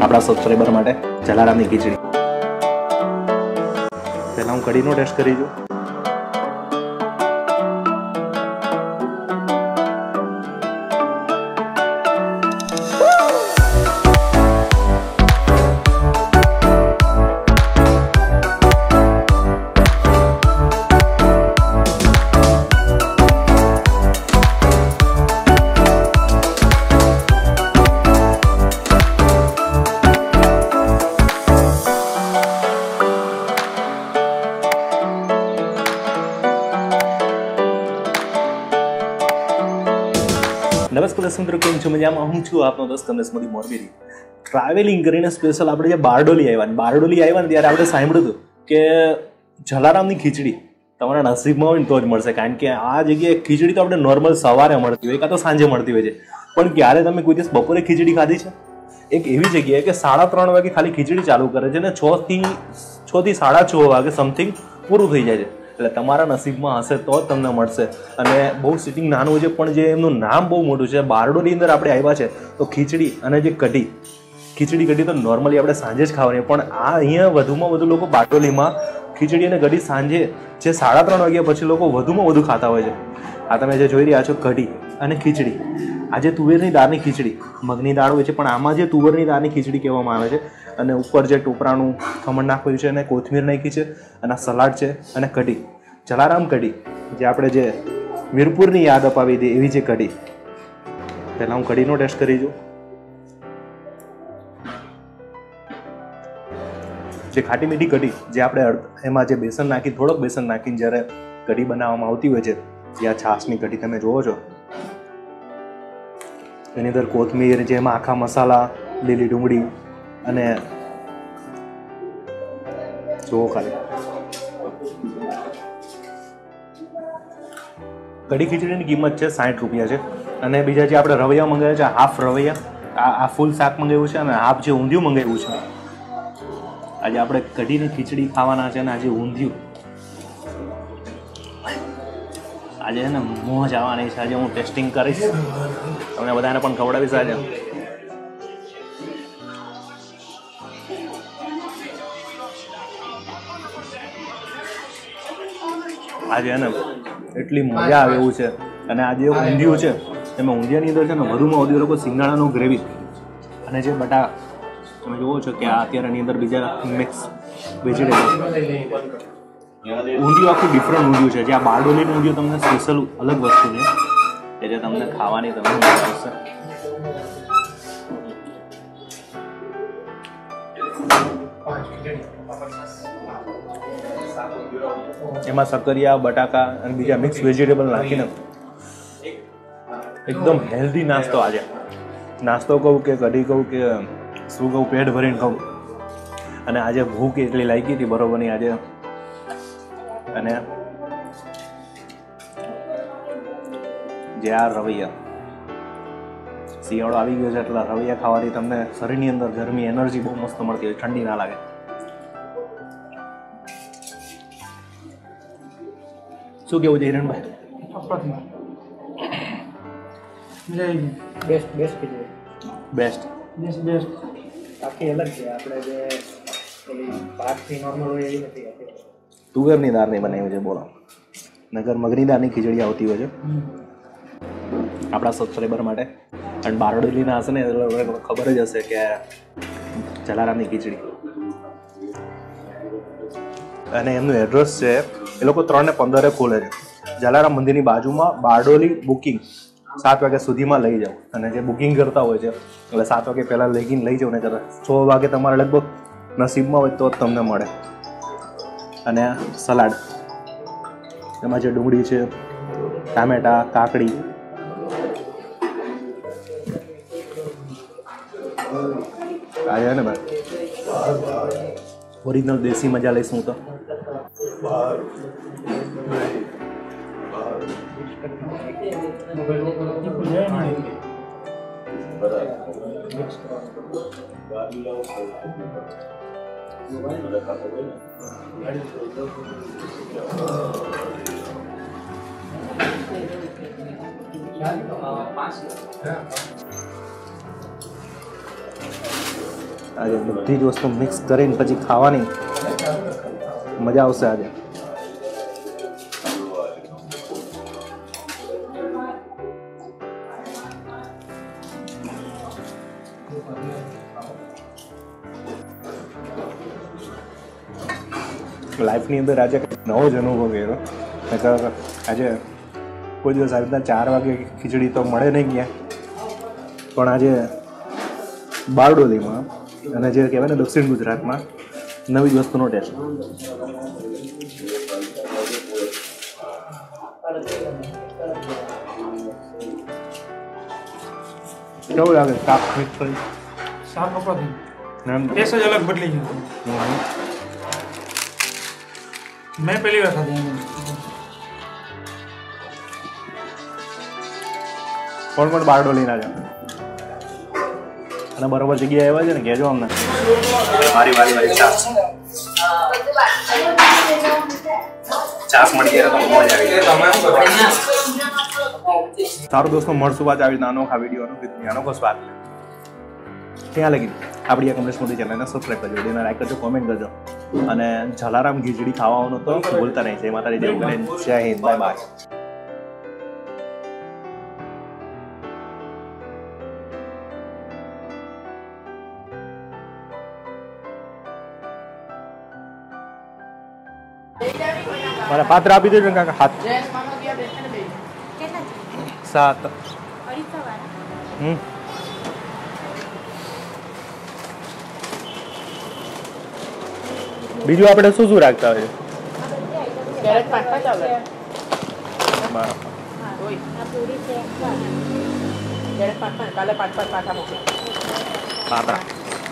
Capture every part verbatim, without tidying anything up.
આપણા સબસ્ક્રાઈબર માટે જલારામની ખીચડી. પહેલા હું કઢીનો ટેસ્ટ કરી જોઉં. નમસ્કાર દર્શક મિત્રો, કેમ છો? મજામાં હું છું આપનો દોસ્ત કમલેશ મોદી મોરબીથી. ટ્રાવેલિંગ કરીને સ્પેશિયલ આપણે જે બારડોલી આવ્યા ને બારડોલી આવ્યા ને ત્યારે આપણે સાંભળ્યું હતું કે જલારામની ખીચડી તમારા નસીબમાં હોય ને તો જ મળશે. કારણ કે આ જગ્યાએ ખીચડી તો આપણે નોર્મલ સવારે મળતી હોય કાં તો સાંજે મળતી હોય છે, પણ ક્યારે તમે કોઈ દિવસ બપોરે ખીચડી ખાધી છે? એક એવી જગ્યાએ કે સાડા ત્રણ વાગે ખાલી ખીચડી ચાલુ કરે છે ને છ થી છ થી સાડા છ વાગે સમથિંગ પૂરું થઈ જાય છે. એટલે તમારા નસીબમાં હશે તો જ તમને મળશે. અને બહુ સિટિંગ નાનું છે પણ જે એમનું નામ બહુ મોટું છે. બારડોલી અંદર આપણે આવ્યા છે તો ખીચડી અને જે કઢી ખીચડી કઢી તો નોર્મલી આપણે સાંજે જ ખાવાની, પણ આ અહીંયા વધુમાં વધુ લોકો બારડોલીમાં ખીચડી અને કઢી સાંજે જે સાડા ત્રણ વાગ્યા પછી લોકો વધુમાં વધુ ખાતા હોય છે. આ તમે જે જોઈ રહ્યા છો કઢી અને ખીચડી, આજે તુવેરની દાળની ખીચડી, મગની દાળ હોય છે પણ આમાં જે તુવેરની દાળની ખીચડી કહેવામાં આવે છે. અને ઉપર જે ટોપરાનું ખમણ નાખ્યું છે અને કોથમીર નાખી છે અને સલાડ છે અને કઢી, જલારામ કઢી, જે આપણે જે વીરપુરની યાદ અપાવી દે એવી જે કઢી. પહેલાં હું કઢીનો ટેસ્ટ કરી જોઉં. જે ખાટી મીઠી કઢી, જે આપણે એમાં જે બેસન નાખી થોડોક બેસન નાખીને જ્યારે કઢી બનાવવામાં આવતી હોય છે, જે આ છાશની કઢી તમે જુઓ છો, એની અંદર કોથમીર, જેમાં આખા મસાલા, લીલી ડુંગળી અને જુઓ ખાલી કઢી ખીચડીની કિંમત છે સાઠ રૂપિયા છે. અને બીજા જે આપણે રવૈયા મંગાવ્યા છે, હાફ રવૈયા, આ આ ફૂલ શાક મંગાવ્યું છે અને હાફ જે ઊંધિયું મંગાવ્યું છે. આજે આપણે કઢીની ખીચડી ખાવાના છે અને આજે ઊંધિયું, આજે છે ને મોજ આવવાની છે. આજે હું ટેસ્ટિંગ કરીશ, તમને બધાને પણ ખવડાવીશ. આજે આજે એને એટલી મજા આવે એવું છે. અને આ જે ઊંધિયું છે એમાં ઊંધિયાની અંદર છે ને વધુમાં વધુ લોકો સિંગાણાનું ગ્રેવી અને જે બટાકા તમે જુઓ છો કે આ અત્યારેની અંદર બીજા મિક્સ વેજીટેબલ ઊંધિયું આખું ડિફરન્ટ ઊંધિયું છે. જે આ બારડોલીનું ઊંધિયું તમને સ્પેશિયલ અલગ વસ્તુ છે કે જે તમને ખાવાની તમને મજા આવશે. એમાં સક્કરિયા, બટાકા અને બીજા મિક્સ વેજીટેબલ નાખીને એકદમ હેલ્ધી નાસ્તો. આજે નાસ્તો કહું કે કઢી કહું કે શું કહું, પેટ ભરીને કહું. અને આજે ભૂખ એટલી લાગી હતી બરોબરની આજે. અને જે આ રવૈયા, શિયાળો આવી ગયો છે એટલે રવૈયા ખાવાથી તમને શરીરની અંદર ગરમી, એનર્જી બહુ મસ્ત મળતી હોય, ઠંડી ના લાગે. શું કેવું છે હિરણભાઈ? Best best khichdi, best best best આખી અલગ છે. આપણે જે પેલી ભાતથી નોર્મલ હોય એવી નથી. તુવેરની દાળની બનાવી છે, બોલો. નગર મગની દાળની ખીચડી આવતી હોય છે આપણા સબસ્ક્રાઈબર માટે. અને બારડોલીના હશે ને એટલે ખબર જ હશે કે જલારામની ખીચડી. અને એમનું એડ્રેસ છે, એ લોકો ત્રણ ને પંદરે ખોલે છે. જલારામ મંદિરની બાજુમાં બારડોલી. બુકિંગ સાત વાગ્યા સુધીમાં લઈ જાઓ. અને જે બુકિંગ કરતા હોય છે એટલે સાત વાગે પહેલાં લઈને લઈ જાઓ ને કદાચ છ વાગે તમારે લગભગ નસીબમાં હોય તો જ તમને મળે. અને સલાડ, એમાં જે ડુંગળી છે, ટામેટા, કાકડી, આજે ને ભાઈ ઓરિજિનલ દેશી મજા લઈશું તો. આજે બધી જ વસ્તુ મિક્સ કરીને પછી ખાવાની મજા આવશે આજે. લાઈફની અંદર આજે નવો જ અનુભવ કર્યો. નકર આજે કોઈ દિવસ આવી રીતના ચાર વાગે ખીચડી તો મળે નહીં ગયા, પણ આજે બારડોલીમાં અને જે કહેવાય ને દક્ષિણ ગુજરાતમાં નવી જ વસ્તુનો ટેસ્ટ. કેવું લાગે શાક મિક્સ કરી? શાક કપડાથી એમ ટેસ્ટ જ અલગ બદલી ગયું. મેં પહેલી વાર ખાધી. કોણ કોણ બારડોલી ના છે અને બરોબર જગ્યાએ આવ્યા છે ને કહેજો અમને. મારી વારી વારી ચાસ ચાસ મળી ગયા તો મજા આવી ગઈ. સારું દોસ્તો, મળશું પાછા આવી અનોખા વિડીયોનો અનોખો સ્વાદ. ત્યાં લગી આપણી આ કમલેશ મોદી ચેનલને સબસ્ક્રાઈબ કરજો, વિડીયોને લાઈક કરજો, કોમેન્ટ કરજો અને જલારામ ખીચડી ખાવાનું તો ભૂલતા નહીં. જય માતાજી, જય ભોલેનાથ, જય હિન્દ, બાય બાય. મારા પાત્ર આપી દેજો ને કાકા. હાથ સાત. હમ બીજું આપણે શું શું રાખતા હોઈએ? પાત્રા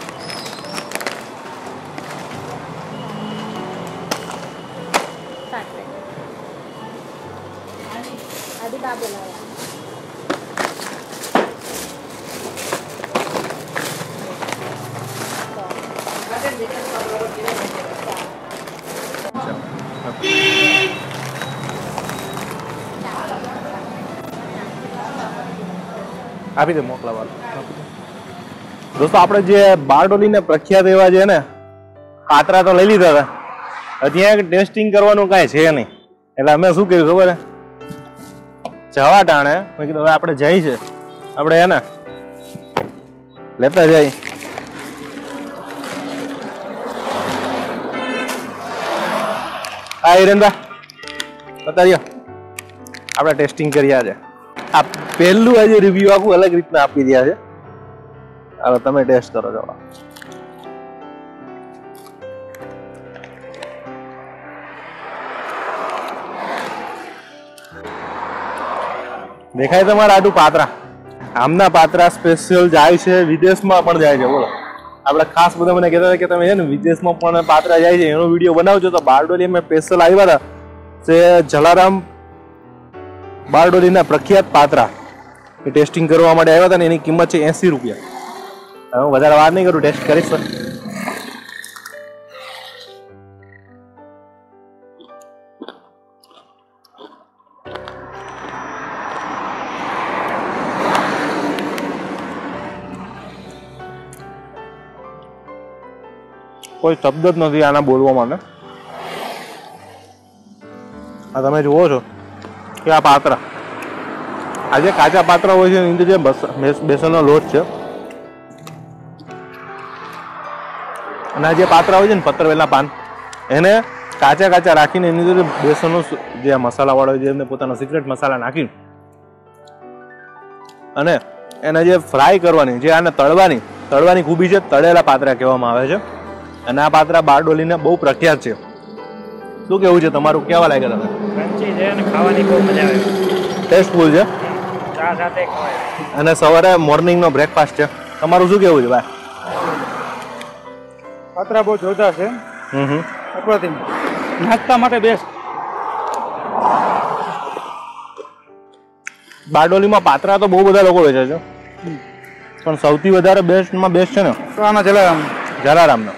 આપી દે, મોકલાવાનું. દોસ્તો, આપણે જે બારડોલીને પ્રખ્યાત એવા છે ને પાત્રા તો લઈ લીધા હતા, ત્યાં ટેસ્ટિંગ કરવાનું કાંઈ છે નહીં. એટલે અમે શું કર્યું ખબર જવા ટાણે મેં કીધું હવે આપણે જઈ છે આપણે હે ને લેતા જઈ. હા હિરેનભાઈ બતાવ્યો આપણે ટેસ્ટિંગ કર્યા છે. આ પહેલું આજે રિવ્યુ આખું અલગ રીતના આપી રહ્યા છે. હવે તમે ટેસ્ટ કરો છો. દેખાય તમારા આટલું પાત્રા? આમના પાત્રા સ્પેશિયલ જાય છે, વિદેશમાં પણ જાય છે. બોલો, આપણે ખાસ બધા મને કહેતા હતા કે તમે છે ને વિદેશમાં પણ પાત્રા જાય છે એનો વિડીયો બનાવજો. તો બારડોલી અમે સ્પેશિયલ આવ્યા હતા તે જલારામ બારડોલીના પ્રખ્યાત પાત્રા એ ટેસ્ટિંગ કરવા માટે આવ્યા હતા ને એની કિંમત છે એસી રૂપિયા. હવે હું વધારે વાર નહીં કરું, ટેસ્ટ કરીશ. કોઈ શબ્દ જ નથી આના બોલવા માટે. આ તમે જુઓ છો કે આ પાત્રા, આ જે કાચા પાત્રા હોય છે એની અંદર જે બેસનનો લોટ છે અને આ જે પાત્રા હોય છે ને પત્રવેલના પાન, એને કાચા કાચા રાખીને એની અંદર બેસનનો જે મસાલા વાળો હોય છે એમને પોતાનો સિક્રેટ મસાલા નાખીને અને એને જે ફ્રાય કરવાની, જે આને તળવાની તળવાની ખૂબી છે, તળેલા પાત્રા કહેવામાં આવે છે. અને આ પાત્રા બારડોલીને બહુ પ્રખ્યાત છે. શું કેવું છે તમારું? કેવા લાગ્યા તમે? ક્રન્ચી છે અને ખાવાની બહુ મજા આવે. ટેસ્ટફુલ છે. ચા સાથે ખવાય. અને સવારે મોર્નિંગનો બ્રેકફાસ્ટ છે. તમારું શું કેવું છે ભાઈ? પાત્રા બહુ જોરદાર છે. હમ હમ અપ્રતિમ. નાસ્તા માટે બેસ્ટ. બારડોલીમાં પાત્રા તો બહુ બધા લોકો વેચે છે, પણ સૌથી વધારે બેસ્ટમાં બેસ્ટ છે ને તો આના જલારામ જલારામનો.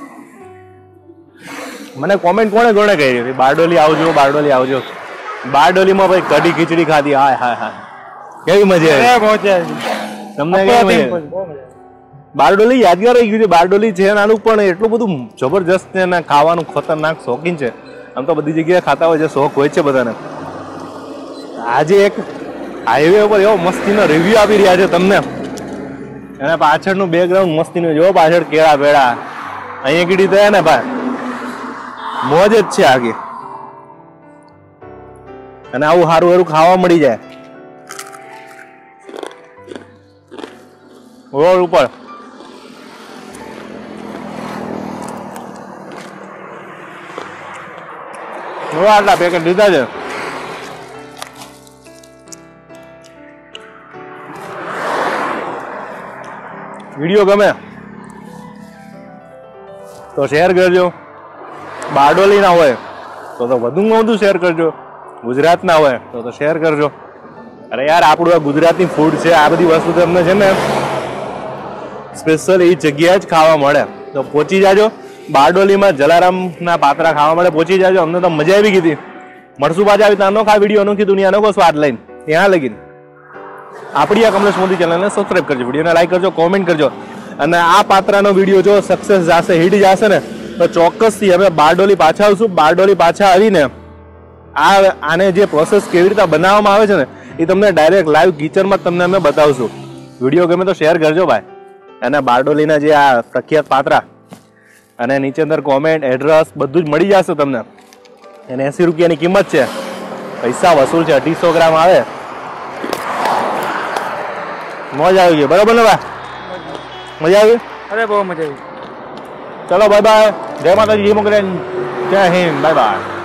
મને કોમેન્ટ કોણે કોણે કરી હતી બારડોલી આવજો, બારડોલી આવજો. બારડોલીમાં ભાઈ કઢી ખીચડી ખાધી, હાય હાય હાય કેવી મજા આવી. તમને કેવી મજા આવી? બારડોલી યાદગાર રહી ગયું છે. બારડોલી છે નાનું પણ એટલું બધું જબરજસ્ત છે ને ખાવાનું ખતરનાક શોખીન છે. આમ તો બધી જગ્યાએ ખાતા હોય છે, શોખ હોય છે બધાને. આજે એક હાઈવે ઉપર એવો મસ્તીનો રિવ્યુ આપી રહ્યા છે તમને. અને પાછળનું બેકગ્રાઉન્ડ મસ્તીનું જોવો, પાછળ કેળા પેડા અહીંયા કીડી થયા ને ભાઈ, મોજ જ છે આગે. અને આવું સારું સારું ખાવા મળી જાય રોડ ઉપર. આટલા પેકેટ લીધા છે. વિડીયો ગમે તો શેર કરજો. બારડોલી ના હોય તો તો વધુમાં વધુ શેર કરજો. ગુજરાત ના હોય તો તો શેર કરજો. અરે યાર આપણું આ ગુજરાતની ફૂડ છે. આ બધી વસ્તુ તમને છે ને સ્પેશિયલ એ જગ્યાએ જ ખાવા મળે. તો પહોંચી જાજો બારડોલીમાં જલારામના પાત્રા ખાવા મળે. પહોંચી જાજો. અમને તો મજા આવી ગઈ હતી. મળશું પાછા આવી અનોખા વિડીયો, અનોખી દુનિયા, અનોખો સ્વાદ લઈને. ત્યાં લગીને આપણી આ કમલેશ મોદી ચેનલને સબસ્ક્રાઈબ કરજો, વિડીયોને લાઈક કરજો, કોમેન્ટ કરજો. અને આ પાત્રાનો વિડીયો જો સક્સેસ જશે, હિટ જશે ને તો ચોક્કસથી અમે બારડોલી પાછા આવશું. બારડોલી પાછા આવીને આ આને જે પ્રોસેસ કેવી રીતે બનાવવામાં આવે છે ને એ તમને ડાયરેક્ટ લાઈવ કિચનમાં તમને અમે બતાવશું. વિડીયો ગમે તો શેર કરજો ભાઈ. અને બારડોલીના જે આ પ્રખ્યાત પાત્રા અને નીચે અંદર કોમેન્ટ, એડ્રેસ બધું જ મળી જશે તમને. એને એસી રૂપિયાની કિંમત છે. પૈસા વસૂલ છે. અઢીસો ગ્રામ આવે. મોજ આવી ગઈ. બરાબર ને ભાઈ? મજા આવી? અરે બહુ મજા આવી. ચલો બાય બાય. જય માતાજી, જય મોગરેન, જય હિન્દ, બાય બાય.